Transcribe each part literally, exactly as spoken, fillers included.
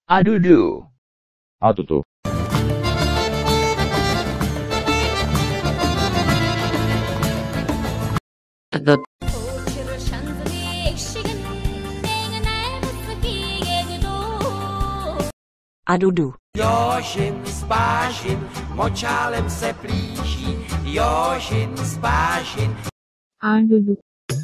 Adudu. Adudu. The Adudu. Jožin spážin, močálem se plíží, Jožin spážin. Adudu.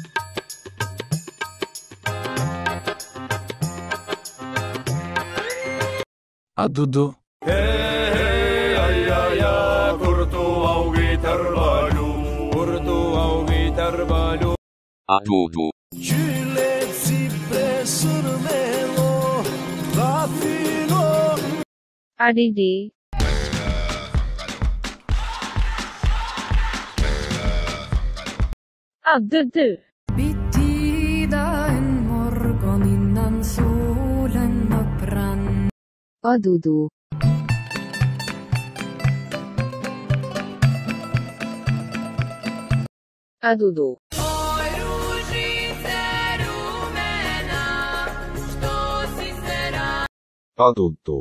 Adudu. Hey, ay, ay, ay, kurtu augi terbalu, kurtu augi terbalu. Adudu. Giulezzi presso melo, rafino. Adidi. Adudu. Bittida en morgon innan solen upprann. Adudu. Adudu. Adudu.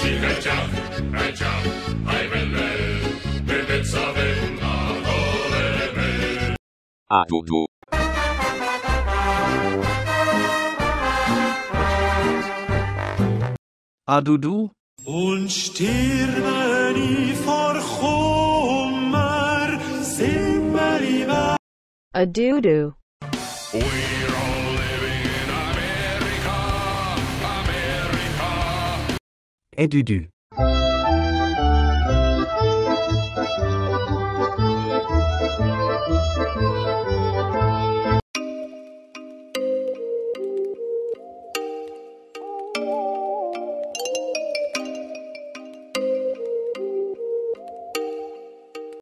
Adudu. Adudu. Und stirmen i forkommer, simmer i vær. Adudu. We're all living in America, America. Adudu.